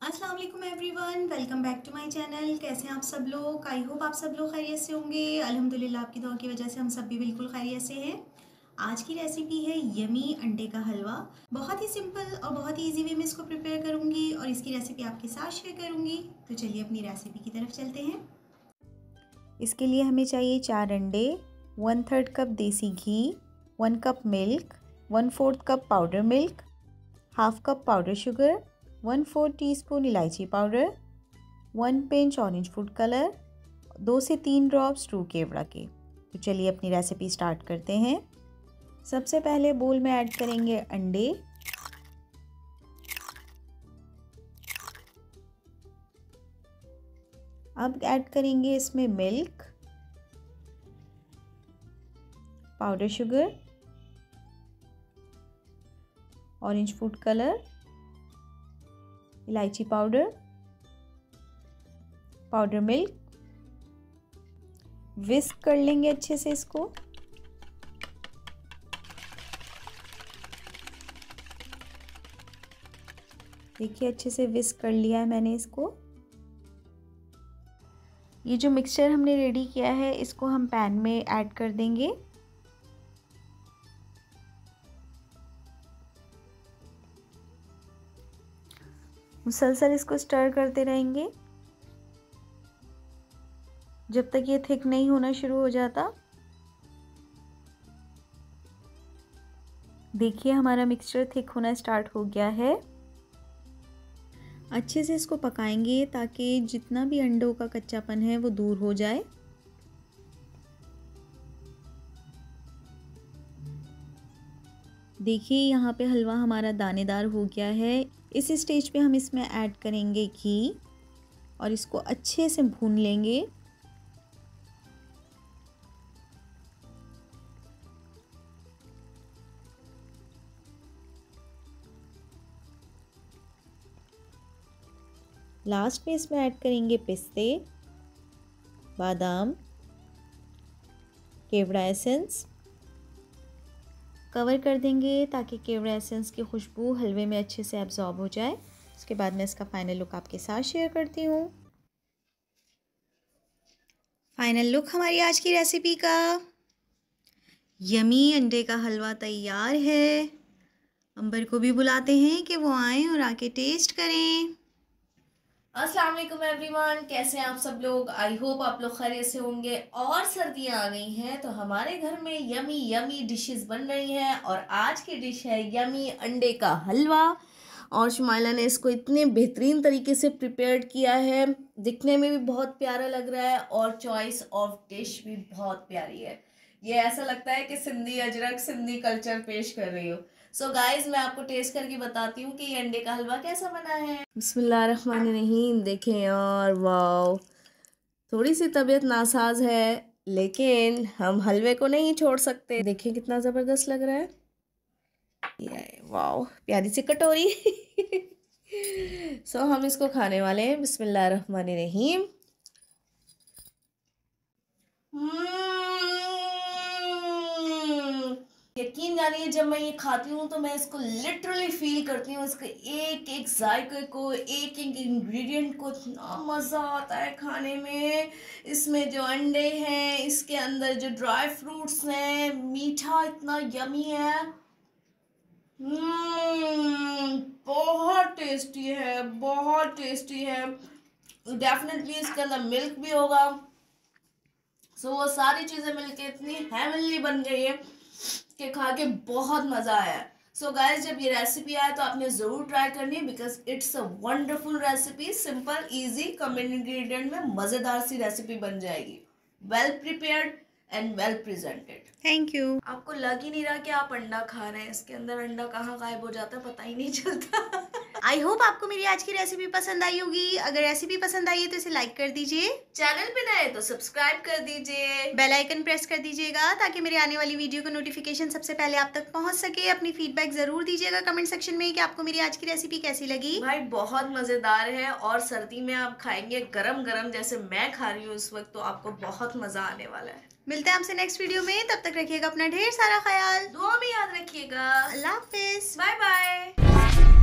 अस्सलाम वालेकुम everyone, welcome back to my channel. कैसे हैं आप सब लोग? आई होप आप सब लोग खैरियत से होंगे। अल्हम्दुलिल्लाह आपकी दुआ की वजह से हम सब भी बिल्कुल खैरियत से हैं। आज की रेसिपी है यमी अंडे का हलवा। बहुत ही सिंपल और बहुत ही इजी वे में इसको प्रिपेयर करूंगी और इसकी रेसिपी आपके साथ शेयर करूंगी। तो चलिए अपनी रेसिपी की तरफ चलते हैं। इसके लिए हमें चाहिए 4 अंडे, 1/3 कप देसी घी, 1 cup milk, 1/4 cup powder milk, 1/2 cup powder sugar, 1/4 teaspoon इलायची powder, 1 pinch orange food colour, 2 से 3 ड्रॉप्स ट्रू केवड़ा के। तो चलिए अपनी रेसिपी स्टार्ट करते हैं। सबसे पहले बोल में ऐड करेंगे अंडे। अब ऐड करेंगे इसमें milk, powder sugar, orange food colour, इलायची पाउडर, पाउडर मिल्क। विस्क कर लेंगे अच्छे से इसको। देखिए अच्छे से विस्क कर लिया है मैंने इसको। ये जो मिक्सचर हमने रेडी किया है इसको हम पैन में ऐड कर देंगे। मुसलसल इसको स्टर करते रहेंगे जब तक ये थिक नहीं होना शुरू हो जाता। देखिए हमारा मिक्सचर थिक होना स्टार्ट हो गया है। अच्छे से इसको पकाएंगे ताकि जितना भी अंडों का कच्चापन है वो दूर हो जाए। देखिए यहाँ पे हलवा हमारा दानेदार हो गया है। इस स्टेज पे हम इसमें ऐड करेंगे घी और इसको अच्छे से भून लेंगे। लास्ट में इसमें ऐड करेंगे पिस्ते, बादाम, केवड़ा एसेंस। कवर कर देंगे ताकि केवड़ा एसेंस की खुशबू हलवे में अच्छे से एब्जॉर्ब हो जाए। उसके बाद मैं इसका फाइनल लुक आपके साथ शेयर करती हूँ। फाइनल लुक हमारी आज की रेसिपी का। यमी अंडे का हलवा तैयार है। अंबर को भी बुलाते हैं कि वो आएँ और आके टेस्ट करें। अस्सलाम वालेकुम एवरीवन, कैसे हैं आप सब लोग? आई होप आप लोग खैरियत से होंगे। और सर्दियां आ गई हैं तो हमारे घर में यमी यमी डिशेस बन रही हैं और आज की डिश है यमी अंडे का हलवा। और शुमाइला ने इसको इतने बेहतरीन तरीके से प्रिपेयर्ड किया है, दिखने में भी बहुत प्यारा लग रहा है और चॉइस ऑफ डिश भी बहुत प्यारी है। ये ऐसा लगता है कि सिंधी अजरक सिंधी कल्चर पेश कर रही हो। सो गाइज मैं आपको टेस्ट करके बताती हूँ कि ये अंडे का हलवा कैसा बना है। बिस्मिल्लाहिर्रहमानिर्रहीम। देखें यार, वाओ। थोड़ी सी तबीयत नासाज है लेकिन हम हलवे को नहीं छोड़ सकते। देखें कितना ज़बरदस्त लग रहा है। वाओ, प्यारी सी कटोरी। सो हम इसको खाने वाले हैं। बिस्मिल्लाहिर्रहमानिर्रहीम। यकीन जानिए जब मैं ये खाती हूँ तो मैं इसको लिटरली फील करती हूँ, इसके एक एक जायके को, एक एक इंग्रेडिएंट को। इतना मज़ा आता है खाने में। इसमें जो अंडे हैं, इसके अंदर जो ड्राई फ्रूट्स हैं, मीठा इतना यमी है। बहुत टेस्टी है, बहुत टेस्टी है। डेफिनेटली इसके अंदर मिल्क भी होगा। सो वो सारी चीज़ें मिलके इतनी हेवनली बन गई है कि खा के बहुत मज़ा आया। सो गाइस, जब ये रेसिपी आए तो आपने ज़रूर ट्राई करनी है because it's a wonderful recipe. Simple, easy, कम इंग्रेडिएंट में मज़ेदार सी रेसिपी बन जाएगी। Well prepared and well presented. Thank you. आपको लग ही नहीं रहा कि आप अंडा खा रहे हैं। इसके अंदर अंडा कहाँ गायब हो जाता है पता ही नहीं चलता। आई होप आपको मेरी आज की रेसिपी पसंद आई होगी। अगर रेसिपी पसंद आई है तो इसे लाइक कर दीजिए, चैनल पे नए तो सब्सक्राइब कर दीजिए, बेल आइकन प्रेस कर दीजिएगा ताकि मेरी आने वाली वीडियो का नोटिफिकेशन सबसे पहले आप तक पहुंच सके। अपनी फीडबैक जरूर दीजिएगा कमेंट सेक्शन में कि आपको मेरी आज की रेसिपी कैसी लगी। भाई बहुत मजेदार है और सर्दी में आप खाएंगे गरम गरम जैसे मैं खा रही हूँ इस वक्त, तो आपको बहुत मजा आने वाला है। मिलते हैं आपसे नेक्स्ट वीडियो में, तब तक रखिएगा अपना ढेर सारा ख्याल, दुआ में याद रखिएगा। अल्लाह हाफिज, बाय बाय।